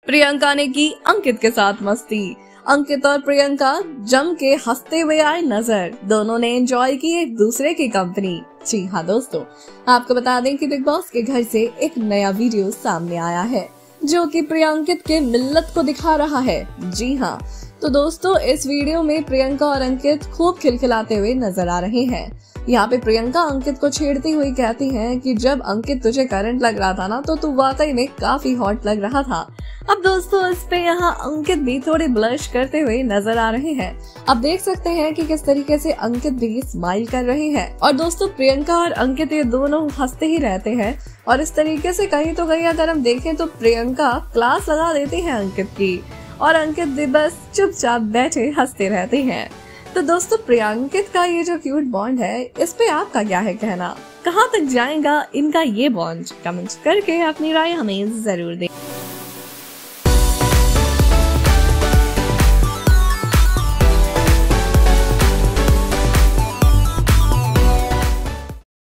प्रियंका ने की अंकित के साथ मस्ती। अंकित और प्रियंका जम के हंसते हुए आए नजर। दोनों ने एंजॉय की एक दूसरे की कंपनी। जी हाँ दोस्तों, आपको बता दें कि बिग बॉस के घर से एक नया वीडियो सामने आया है जो कि प्रियंकित के मिल्लत को दिखा रहा है। जी हाँ, तो दोस्तों इस वीडियो में प्रियंका और अंकित खूब खिलखिलाते हुए नजर आ रहे हैं। यहाँ पे प्रियंका अंकित को छेड़ती हुई कहती हैं कि जब अंकित तुझे करंट लग रहा था ना तो तू वाकई में काफी हॉट लग रहा था। अब दोस्तों इस पे यहाँ अंकित भी थोड़े ब्लश करते हुए नजर आ रहे हैं। अब देख सकते हैं कि किस तरीके से अंकित भी स्माइल कर रहे हैं। और दोस्तों प्रियंका और अंकित ये दोनों हंसते ही रहते हैं और इस तरीके से कहीं तो कहीं अगर हम देखें तो प्रियंका क्लास लगा देती है अंकित की और अंकित भी बस चुपचाप बैठे हंसते रहते हैं। तो दोस्तों प्रियंकित का ये जो क्यूट बॉन्ड है, इस पे आपका क्या है कहना? कहाँ तक जाएगा इनका ये बॉन्ड? कमेंट करके अपनी राय हमें जरूर दें।